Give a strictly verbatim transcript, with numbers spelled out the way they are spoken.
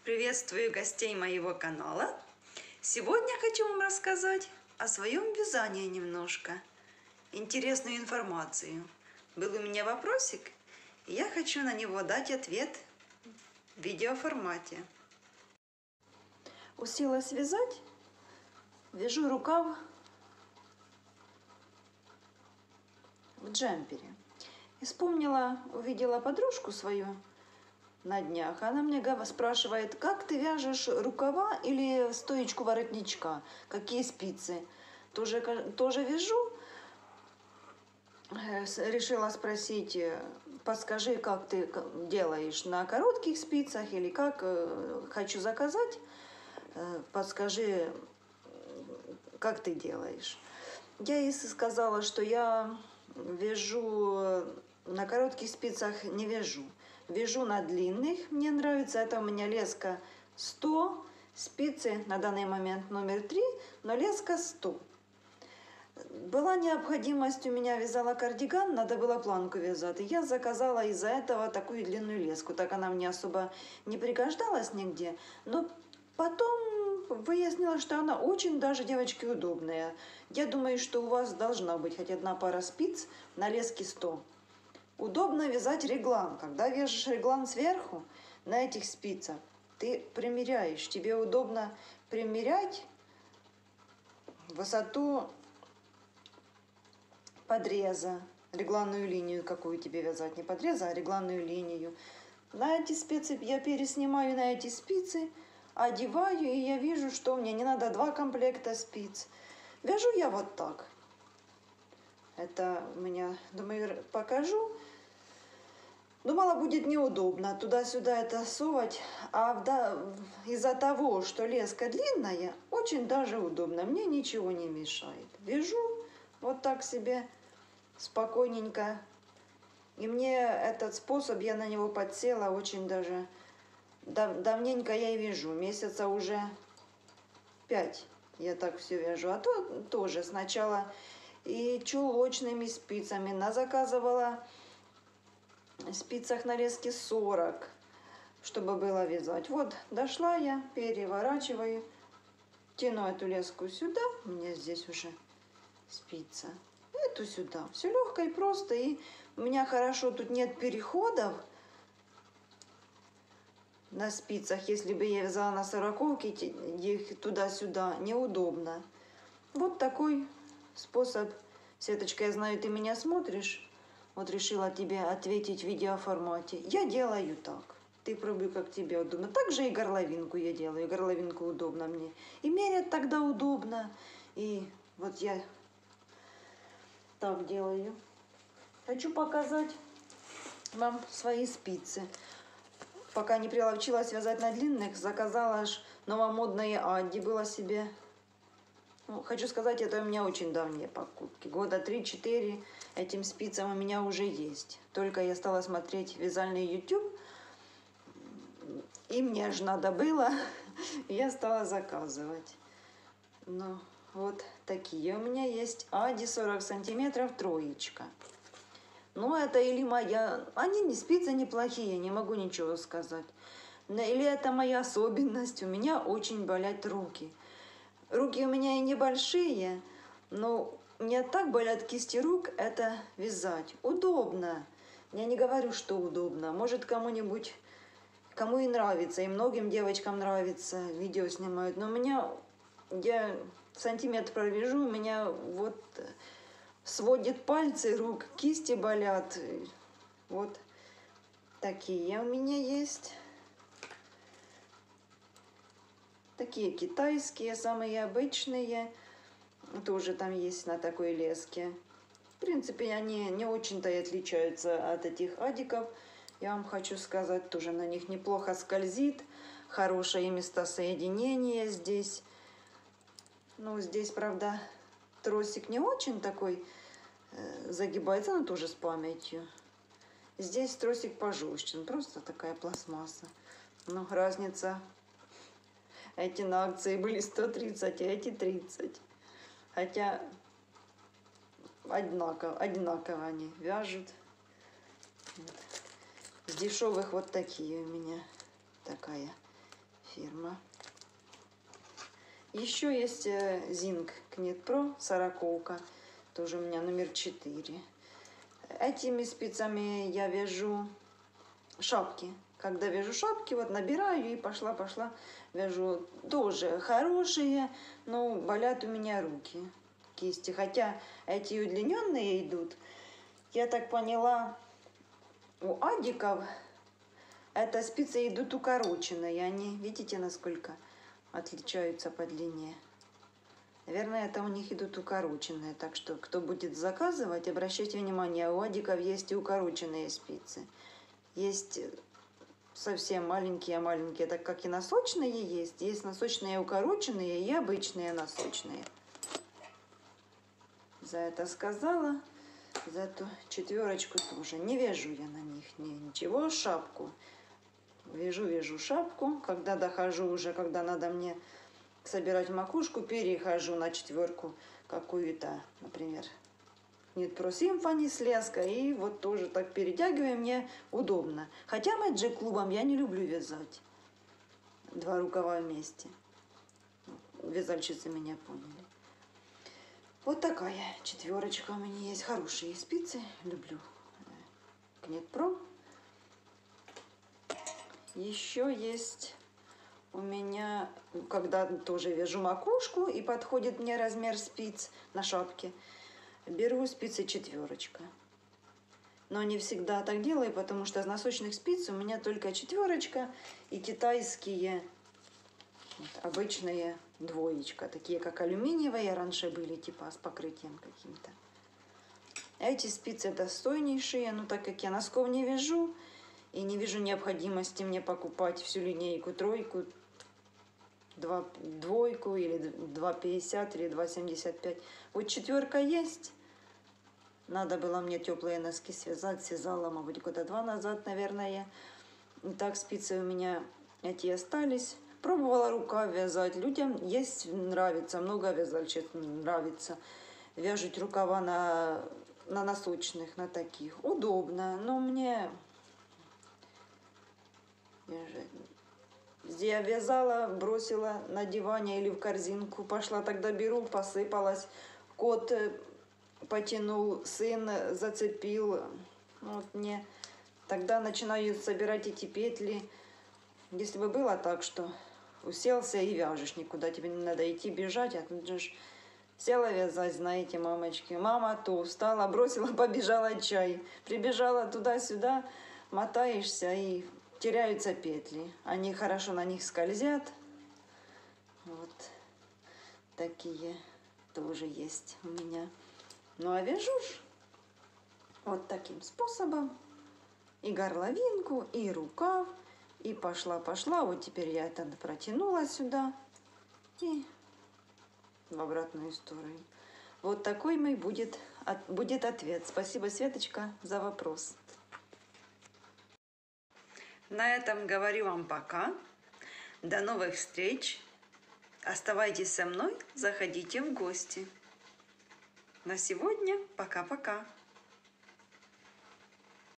Приветствую гостей моего канала. Сегодня хочу вам рассказать о своем вязании немножко. Интересную информацию. Был у меня вопросик, и я хочу на него дать ответ в видеоформате. Уселась вязать, вяжу рукав в джемпере. И вспомнила, увидела подружку свою на днях. Она мне спрашивает, как ты вяжешь рукава или стоечку воротничка, какие спицы. Тоже, тоже вяжу. Решила спросить, подскажи, как ты делаешь на коротких спицах или как, хочу заказать, подскажи, как ты делаешь. Я ей сказала, что я вяжу на коротких спицах, не вяжу. Вяжу на длинных, мне нравится, это у меня леска сто, спицы на данный момент номер три, но леска сто. Была необходимость, у меня вязала кардиган, надо было планку вязать. И я заказала из-за этого такую длинную леску, так она мне особо не пригождалась нигде. Но потом выяснила, что она очень даже, девочки, удобная. Я думаю, что у вас должна быть хоть одна пара спиц на леске сто. Удобно вязать реглан. Когда вяжешь реглан сверху на этих спицах, ты примеряешь. Тебе удобно примерять высоту подреза, регланную линию, какую тебе вязать. Не подреза, а регланную линию. На эти спицы я переснимаю на эти спицы, одеваю, и я вижу, что мне не надо два комплекта спиц. Вяжу я вот так. Это у меня, думаю, покажу. Думала, будет неудобно туда-сюда это совать, а да, из-за того, что леска длинная, очень даже удобно. Мне ничего не мешает. Вяжу вот так себе спокойненько. И мне этот способ, я на него подсела очень даже. Дав давненько я и вяжу. Месяца уже пять я так все вяжу. А то тоже сначала и чулочными спицами. Назаказывала спицах на леске сорок, чтобы было вязать. Вот, дошла я, переворачиваю, тяну эту леску сюда, у меня здесь уже спица, эту сюда. Все легко и просто, и у меня хорошо, тут нет переходов на спицах. Если бы я вязала на сороковке, их туда-сюда неудобно. Вот такой способ. Светочка, я знаю, ты меня смотришь. Вот решила тебе ответить в видеоформате. Я делаю так. Ты пробуй, как тебе удобно. Также и горловинку я делаю. Горловинку удобно мне. И мерять тогда удобно. И вот я так делаю. Хочу показать вам свои спицы. Пока не приловчилась вязать на длинных, заказала аж новомодные Адди было себе. Ну, хочу сказать, это у меня очень давние покупки. Года три-четыре этим спицам у меня уже есть. Только я стала смотреть вязальный YouTube, и мне же надо было, я стала заказывать. Ну, вот такие у меня есть. Адди сорок сантиметров, троечка. Ну, это или моя... Они не спицы неплохие, не могу ничего сказать. Или это моя особенность, у меня очень болят руки. Руки у меня и небольшие, но мне так болят кисти рук, это вязать. Удобно. Я не говорю, что удобно. Может, кому-нибудь, кому и нравится, и многим девочкам нравится, видео снимают. Но у меня, я сантиметр провяжу, у меня вот сводит пальцы рук, кисти болят. Вот такие у меня есть. Такие китайские, самые обычные, тоже там есть на такой леске. В принципе, они не очень-то и отличаются от этих адиков. Я вам хочу сказать, тоже на них неплохо скользит. Хорошее местосоединение здесь. Ну, здесь, правда, тросик не очень такой э, загибается, но тоже с памятью. Здесь тросик пожестче, просто такая пластмасса. Но разница... Эти на акции были сто тридцать, а эти тридцать. Хотя одинаково, одинаково они вяжут. Вот. С дешевых вот такие у меня такая фирма. Еще есть Zing Knit Pro сороковка, тоже у меня номер четыре. Этими спицами я вяжу шапки. Когда вяжу шапки, вот набираю и пошла-пошла вяжу. Тоже хорошие, но болят у меня руки, кисти. Хотя эти удлиненные идут. Я так поняла, у адиков это спицы идут укороченные. Они, видите, насколько отличаются по длине. Наверное, это у них идут укороченные. Так что, кто будет заказывать, обращайте внимание, у адиков есть и укороченные спицы. Есть совсем маленькие-маленькие, так как и носочные есть. Есть носочные укороченные и обычные носочные. За это сказала. За эту четверочку тоже. Не вяжу я на них ничего. Шапку. Вяжу, вяжу шапку. Когда дохожу уже, когда надо мне собирать макушку, перехожу на четверку какую-то, например, Knit Pro Symphony с леской, и вот тоже так перетягиваю, мне удобно. Хотя Magic клубом я не люблю вязать два рукава вместе. Вязальщицы меня поняли. Вот такая четверочка у меня есть. Хорошие спицы, люблю Knit Pro. Еще есть у меня, когда тоже вяжу макушку и подходит мне размер спиц на шапке, беру спицы четверочка. Но не всегда так делаю, потому что из носочных спиц у меня только четверочка и китайские вот, обычные двоечка, такие как алюминиевые раньше были, типа с покрытием каким-то. Эти спицы достойнейшие, но так как я носков не вяжу и не вижу необходимости мне покупать всю линейку тройку, два, двойку или два пятьдесят или два семьдесят пять. Вот четверка есть. Надо было мне теплые носки связать. Связала, может, года два назад, наверное. И так спицы у меня эти остались. Пробовала рукав вязать. Людям есть нравится. Много вязальщиц нравится. Вяжут рукава на, на носочных, на таких. Удобно. Но мне... Где я вязала, бросила на диване или в корзинку. Пошла тогда беру, посыпалась. Кот потянул, сын зацепил. Вот мне тогда начинаю собирать эти петли. Если бы было так, что уселся и вяжешь, никуда тебе не надо идти бежать, а тут же села вязать, знаете, мамочки. Мама то устала, бросила, побежала чай. Прибежала туда-сюда, мотаешься и теряются петли. Они хорошо на них скользят. Вот такие тоже есть у меня. Ну а вяжу вот таким способом. И горловинку, и рукав. И пошла-пошла. Вот теперь я это протянула сюда. И в обратную сторону. Вот такой мой будет, будет ответ. Спасибо, Светочка, за вопрос. На этом говорю вам пока. До новых встреч. Оставайтесь со мной, заходите в гости. На сегодня пока-пока.